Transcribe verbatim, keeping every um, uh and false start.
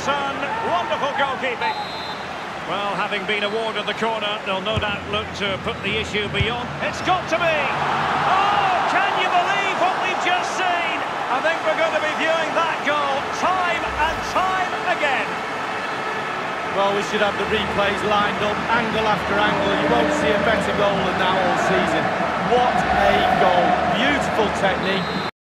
son, wonderful goalkeeping. Well, having been awarded the corner, they'll no doubt look to put the issue beyond. It's got to be! Oh, can you believe what we've just seen? I think we're going to be viewing that goal time and time again. Well, we should have the replays lined up, angle after angle. You won't see a better goal than that all season. What a goal. Beautiful technique.